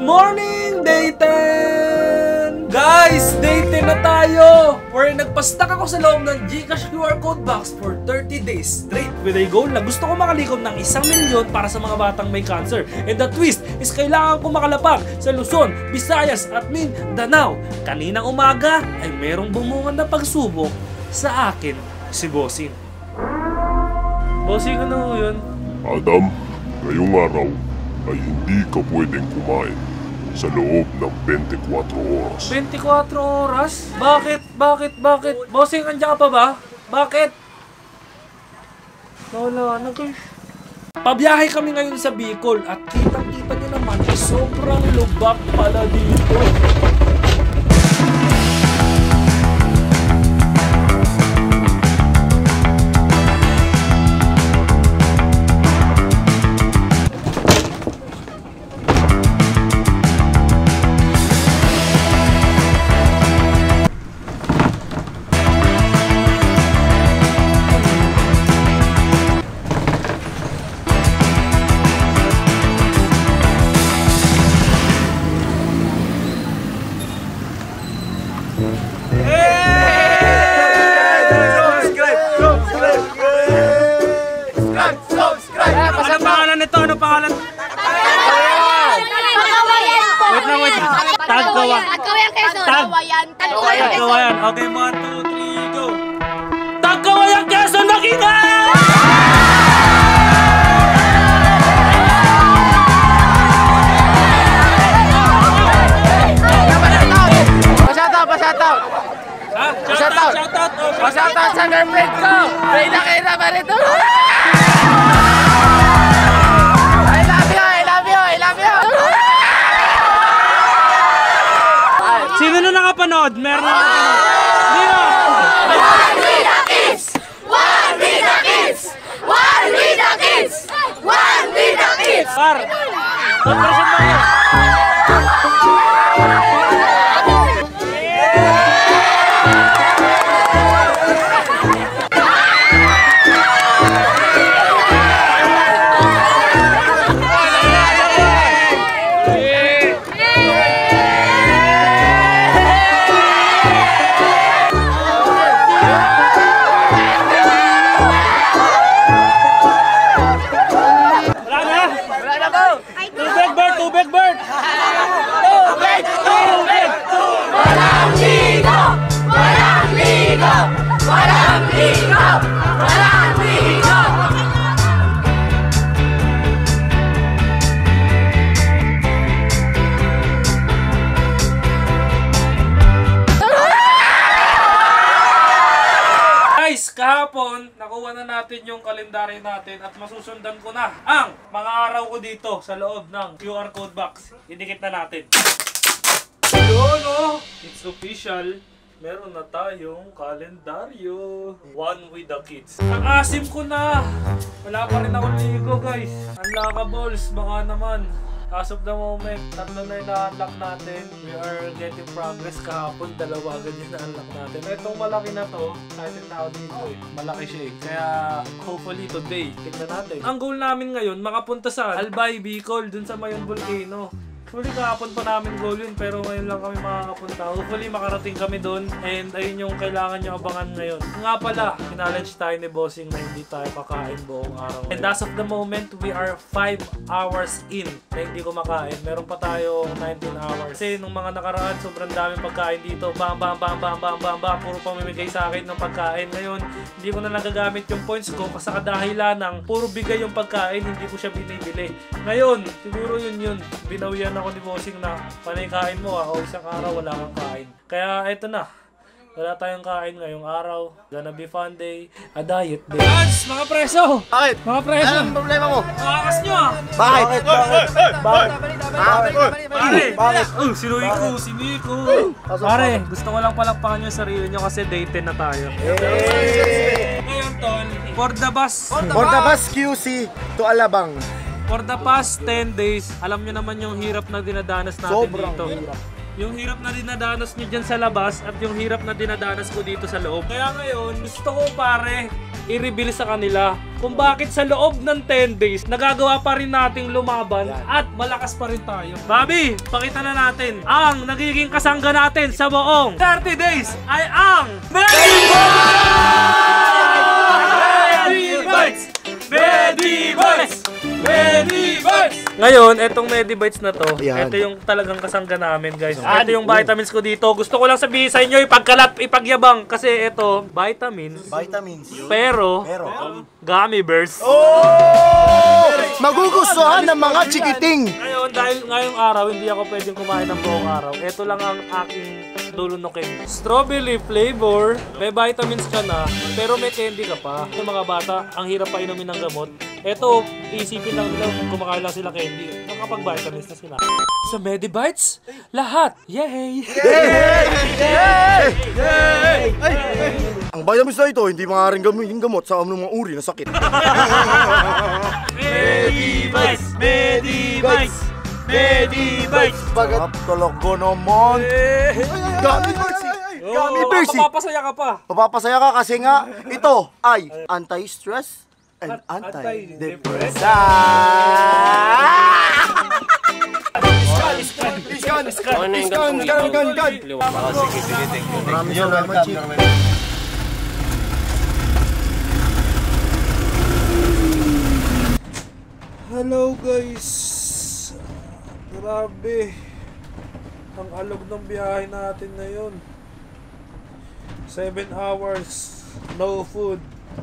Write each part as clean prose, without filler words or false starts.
morning, Day 10! Guys, Day 10 na tayo! Where nagpa-stack ako sa loob ng GCash QR code box for 30 days straight with a goal na gusto ko makalikom ng 1 milyon para sa mga batang may cancer. And the twist is kailangan ko makalapag sa Luzon, Visayas at Mindanao. Kaninang umaga ay merong bumungan na pagsubok sa akin, si Bossing. Bossing, ano yun? Adam, ngayong araw ay hindi ka pwedeng kumain sa loob ng 24 oras. 24 oras? Bakit? Bossing, andyan ka pa ba? Bakit? Wala na guys. Pabiyahe kami ngayon sa Bicol at kitang-kita nyo naman sobrang lubak pala dito. Ano pangalan? Wait. Tagkawayan. Tagkawayan. Okay, 1, 2, 3, go. Tagkawayan, Quezon, Makina! Pasyatout sa girlfriend ko! May nakita ba rito? Sino na nakapanood? Meron na nakapanood. Dino! One with the kids! One with the kids! One with the kids! One with the kids! Par! Pag-present mo yun! Tubig, Bert! Walang ligo! Walang ligo! Walang ligo! Walang ligo! Guys, kahapon, nakuha na natin yung kalendaryo natin at masusundan ko na ang mga araw ko dito sa loob ng QR code box. Idikit na natin. Yun, oh! It's official. Meron na tayong kalendaryo. One with the kids. Ang asim ko na! Wala pa rin ako ligo, guys. Unlockables, baka naman. As of the moment, 3 na yung na-unlock natin. We are getting progress. Kahapon, 2 agad yung na-unlock natin. Itong malaki na to, kahit yung tao dito eh. Malaki siya eh. Kaya, hopefully today, tignan natin. Ang goal namin ngayon, makapunta sa Albay, Bicol, dun sa Mayon Volcano. Huli kahapon pa namin goal yun, pero ngayon lang kami makakapunta. Hopefully makarating kami doon, and ayun yung kailangan nyo abangan ngayon. Nga pala, kinalunch tayo ni Bossing na hindi tayo kakain buong araw. And as of the moment, we are 5 hours in na hindi kumakain. Meron pa tayo 19 hours. Kasi nung mga nakaraan, sobrang daming pagkain dito. Bam, puro pamimigay sa akin ng pagkain. Ngayon, hindi ko na nagagamit yung points ko kasi kadahilan ng puro bigay yung pagkain, hindi ko siya binibili. Ngayon, siguro yun. Binawian ako ni Bossing na panay kain mo o isang araw wala kang kain. Kaya eto na, wala tayong kain ngayong araw. Gonna be fun day, a diet day. Lads, mga preso! Bakit? Mga preso! Anong problema mo? Makakas nyo ah! Bakit? Pare! Si Nico! Pare, gusto ko lang palakpakan yung sarili nyo kasi day 10 na tayo. Ngayon tol, for the bus QC to Alabang. For the past 10 days, alam nyo naman yung hirap na dinadanas natin Sobrang dito. hirap. yung hirap na dinadanas nyo dyan sa labas at yung hirap na dinadanas ko dito sa loob. Kaya ngayon, gusto ko pare, i-reveal sa kanila kung bakit sa loob ng 10 days, nagagawa pa rin nating lumaban at malakas pa rin tayo. Bobby, pakita na natin ang nagiging kasangga natin sa buong 30 days ay ang Medibites! Medibites! Medibites! Ngayon, etong Medibites na to, ito yung talagang kasangga namin, guys. Ito yung vitamins ko dito. Gusto ko lang sabihin sa inyo, ipagyabang. Kasi ito, vitamins. Pero gummy bears. Magugustuhan ng mga chikiting. Ngayon, dahil ngayong araw, hindi ako pwedeng kumain ng buong araw. Ito lang ang aking lulunukin. Strawberry flavor, may vitamins ka na, pero may candy ka pa. Yung mga bata, ang hirap pa inumin ng gamot. Ito, isipin lang nila kung kumakain lang sila candy. Nakapag-vitamins na sila. Sa Medibites, lahat! Yay! Ang vitamins na ito, hindi maaaring gamitin gamot sa anumang uri na sakit. Medibites! Medibites! Medibites! Bagat talaga naman. Gummy bears eh. Gummy bears eh. Mapapasaya ka pa. Papapasaya ka kasi nga, ito ay anti-stress and anti-depressant. Iskan! Maraming salamat, Chief. Hello guys! Grabe! Ang alog ng biyahe natin ngayon. 7 hours, no food.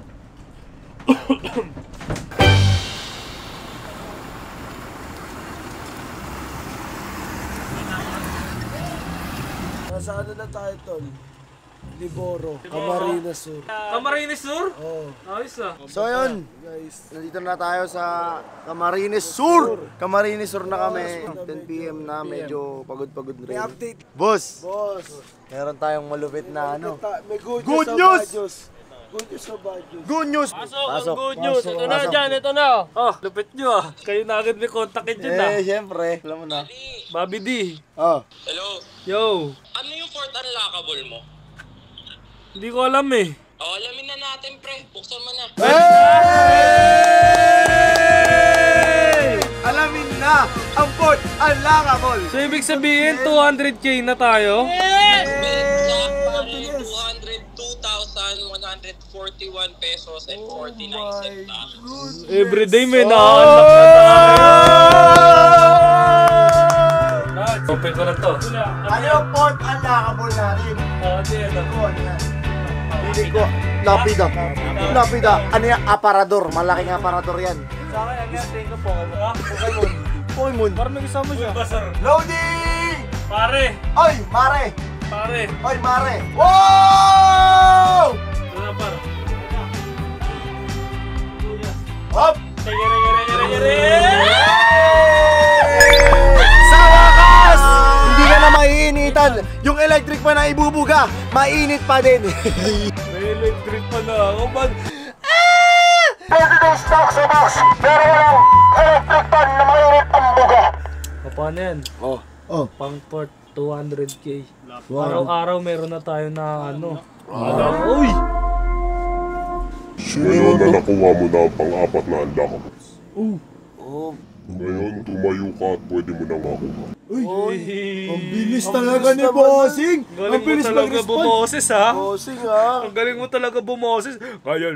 Nasa ano na tayo, Tol? Liboro, Camarines Sur. Camarines Sur? Oo. Ayos ah. So yun, Guys, nandito na tayo sa Camarines Sur. Camarines Sur na kami. 10 PM na, medyo pagod-pagod may rin. update, Boss, boss. meron tayong malupit na ano. May good Good news! news! Sa bad news. Good news sa bad news. Good news! Ang good news. Ito na dyan, ito na. Oh, lupit nyo ah. Kayo na agad may kontakin dyan ah. Siyempre, alam mo na. Bobby D. Oh. Hello? Yo. Ano yung fourth unlockable mo? Hindi ko alam eh. Alamin na natin, pre. Buksan mo na. Alamin na ang port unlockable. So ibig sabihin 200k na tayo? Exact, pare. 202,141 pesos and 49 centavos. Everyday may na-unlock na tayo. Open ko na to. Ano yung port unlockable natin? Hindi ko. Lapida. Lapida. Ano yung aparador? Malaking aparador yan. Sa akin, ang tingin ko Pokemon. Pokemon. Parang may kasama siya. Loading! Pare! Oy, mare! Pare! Oy, mare! Wow! Ito na par. Hop! Sa wakas! Hindi ka na maiinitan. Yung electric pa na ibubuga, mainit pa din. May electric pa na ako. Ba't? Stock sa box, pero walang electric pan na mainit ang buga. Paano yan? Oh. Pang port 200k. Araw-araw meron na tayo na ano. Uy! So ngayon na nakuha mo na ang pang-apat na unlockables. Ngayon, tumayo ka at pwede mo nang makuha. Ang bilis talaga ni Bossing! Galing mo talaga bumoses ha? Bossing ha! Ang galing mo talaga bumoses. Ngayon.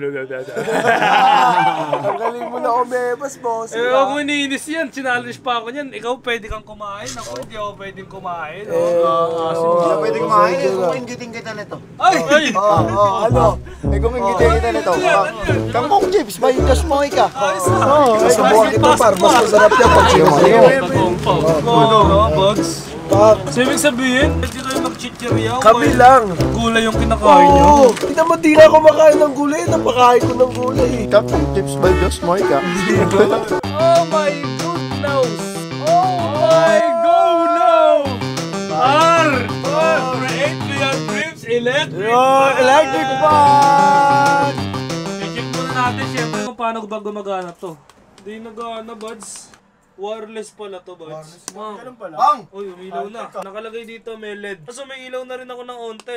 Ang galing mo na umebas, Bossing Eh, ha! ako iniinis yan. Challenge pa ako niyan. Ikaw pwede kang kumain. Ako hindi ako pwedeng kumain. Hindi na pwede kumain. Kung ingiting kita nito. Ay! Ano? Kung ingiting kita nito. Kangkong chips, may kasmoy ka. Sa buwan ito, par, mas masarap yan pag siyo. Bugs. So, ibig sabihin, hindi kayo mag-chichirya. Kami lang! Gulay yung kinakain nyo. Oo! Hindi naman di na ako makain ng gulay, napakain ko ng gulay. Kangkong chips, may kasmoy ka. Oh my goodness! Oh my goodness! Create ko yung drips, electric! Electric fan! I-check muna natin syempre kung paano ba gumagana to. Hindi nagana, buds. Wireless pala to, boys. Ganun pala. Bang! Uy, umilaw na. Nakalagay dito may LED. Kaso may ilaw na rin ako ng onte.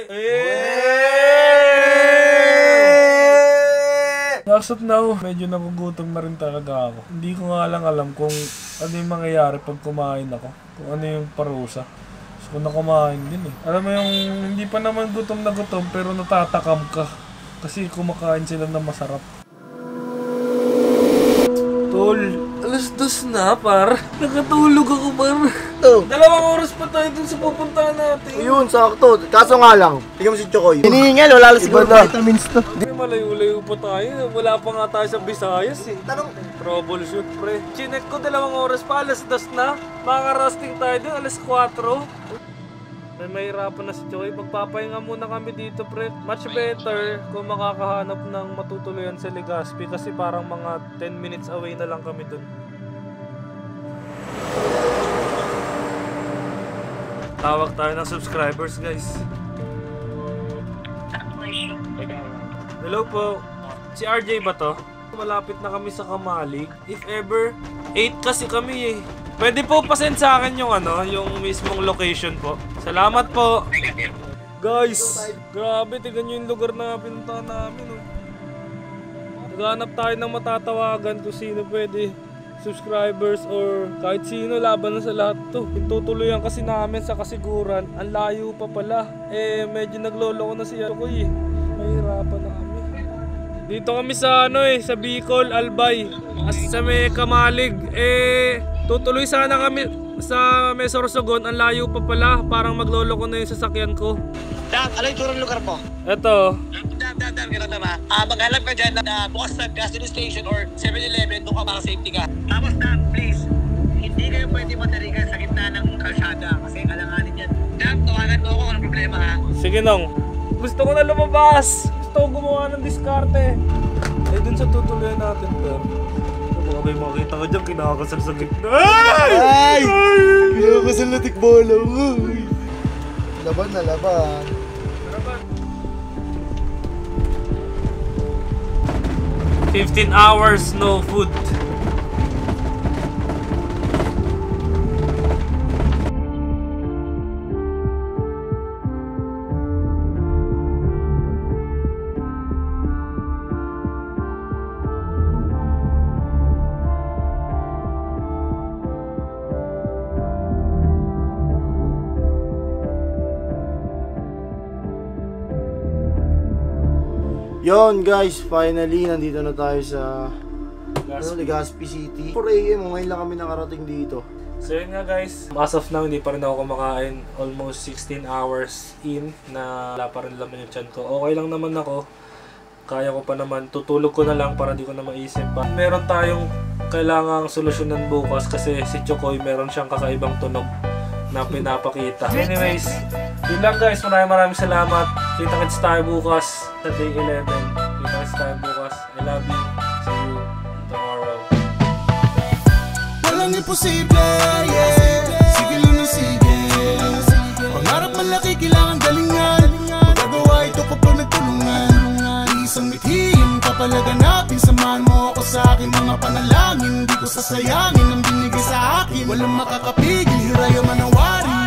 As of now, medyo nagugutom na rin talaga ako. Hindi ko nga lang alam kung ano yung mangyayari pag kumain ako. Kung ano yung parusa. So, na kumain din eh. Alam mo yung hindi pa naman gutom na gutom pero natatakam ka. Kasi kumakain sila na masarap. Tol, alas 2 na, par. Nakatulog ako, par. Oh. 2 oras pa tayo dun sa pupuntahan natin. Yun, sakto. Kaso nga lang, tingnan mo si Chokoy. Hinihingal, wala lang siguro vitamins to. Hindi, malayo-layo pa tayo. Wala pa nga tayo sa Visayas eh. Tanong, Troubleshoot, pre. Chinek ko 2 oras pa, alas 2 na. Makaka-rusting tayo dun, alas 4. May mahirapan na si Choy. Magpapahinga muna kami dito, pre. Much better kung makakahanap ng matutuluyan sa Legazpi kasi parang mga 10 minutes away na lang kami dun. Tawag tayo ng subscribers, guys. Hello po. Si RJ ba to? Malapit na kami sa Kamalig. If ever, 8 kasi kami eh. Pwede po pasend sa akin yung yung mismong location po. Salamat po. Guys, grabe, tignan nyo yung lugar na pinuntahan namin. Oh. Naghanap tayo ng matatawagan kung sino pwede. Subscribers or kahit sino, laban na sa lahat to. Tutuluyan kasi namin sa kasiguran. Ang layo pa pala. Eh, medyo nagloloko na si Chokoy eh. Mahirapan na kami. Dito kami sa sa Bicol, Albay. As sa may Kamalig. Tutuloy sana kami sa may Sorsogon. Ang layo pa pala. Parang magloloko na yung sasakyan ko. Dad, ano yung turang lugar mo? Eto. Dad, ganun naman. Maghanap ka dyan na bukas na gasoline station or 7-Eleven, doon ka para safety ka. Tapos Dad, please, hindi kayo pwede matarigan sa gitna ng kalsada kasi alanganin yan. Dad, tawagan mo ako kung anong problema ha. Sige nong. Gusto ko na lumabas. Gusto ko gumawa ng diskarte. Dun sa tutuloyan natin, pero baka may makita ka dyan, kinakasal sa gitna. ay! Kinakasal na tikbola. Laban na laban. 15 hours, no food. Yon guys, finally nandito na tayo sa Legazpi City. 4 AM, ngayon lang kami nakarating dito. So yun nga guys, as of now hindi pa rin ako kumakain. Almost 16 hours in na wala pa rin laman yung tiyan ko. Okay lang naman ako. Kaya ko pa naman, tutulog ko na lang para di ko na maisip pa. Meron tayong kailangang solusyonan bukas kasi si Chokoy meron siyang kakaibang tunog na pinapakita. Anyways, yun lang guys, maraming salamat. Kita-kits tayo bukas sa day 11. Kita-kits tayo bukas. I love you. See you tomorrow. Walang imposible, yeah. Sige lang na sige. Pangarap malaki, kailangan galingan. Magagawa ito kapag nagtulungan. Isang mithiin, papalaganapin. Samahan mo ako sa aking mga panalangin. Di ko sasayangin ang binigay sa akin. Walang makakapigil, hiraya manawari.